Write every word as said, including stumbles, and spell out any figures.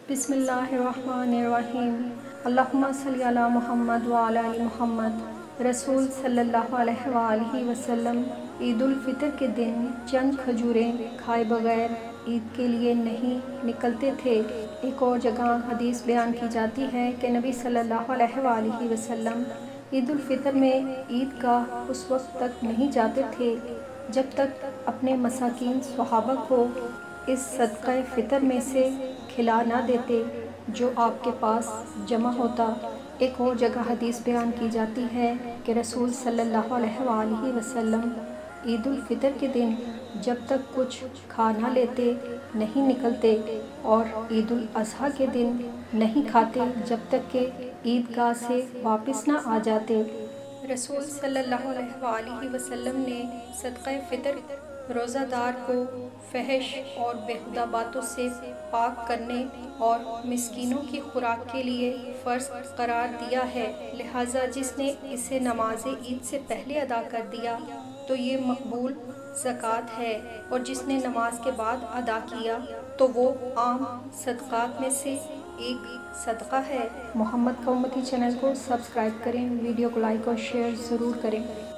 بسم اللہ الرحمن الرحیم۔ اللہم صلی علی محمد وعلی آل محمد۔ رسول صلی اللہ علیہ وآلہ وسلم عید الفطر کے دن چند کھجوریں کھائے بغیر عید کے لیے نہیں نکلتے تھے۔ ایک اور جگہ حدیث بیان کی جاتی ہے کہ نبی صلی اللہ علیہ وآلہ وسلم عید الفطر میں عید گاہ اس وقت تک نہیں جاتے تھے جب تک اپنے مساکین صحابہ کو اس صدقہ فطر میں سے کھلا نہ دیتے جو آپ کے پاس جمع ہوتا۔ ایک اور جگہ حدیث بیان کی جاتی ہے کہ رسول صلی اللہ علیہ وآلہ وسلم عید الفطر کے دن جب تک کچھ کھا نہ لیتے نہیں نکلتے اور عید الاضحیٰ کے دن نہیں کھاتے جب تک کہ عید گاہ سے واپس نہ آ جاتے۔ رسول صلی اللہ علیہ وآلہ وسلم نے صدقہ فطر روزہ دار کو فحش اور بیہودہ باتوں سے پاک کرنے اور مسکینوں کی خوراک کے لیے فرض قرار دیا ہے، لہٰذا جس نے اسے نماز عید سے پہلے ادا کر دیا تو یہ مقبول زکوٰۃ ہے، اور جس نے نماز کے بعد ادا کیا تو وہ عام صدقات میں سے ایک صدقہ ہے۔ محمد کا امتی چینل کو سبسکرائب کریں، ویڈیو کو لائک اور شیئر ضرور کریں۔